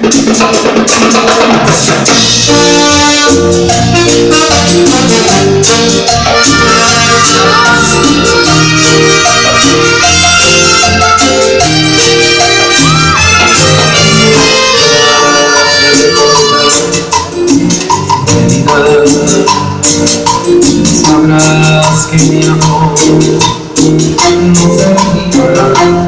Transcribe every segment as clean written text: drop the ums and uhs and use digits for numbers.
Sabrás que mi amor no se libra,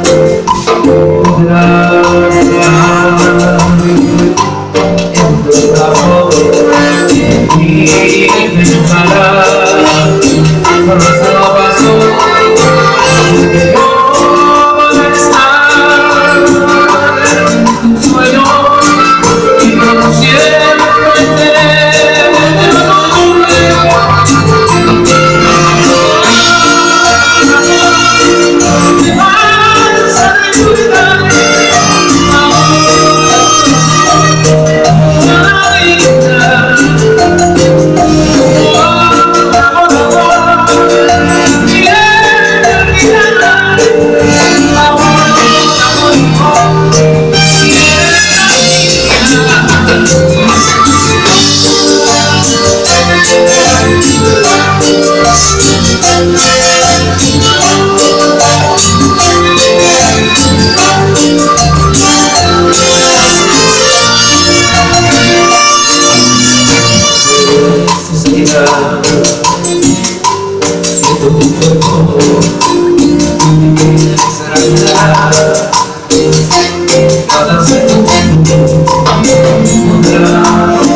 podrás darme en tu amor y pensarás por nuestro paso que yo voy a estar en tu sueño y como siempre te siento tu cuerpo, mi extraña cada segundo podrás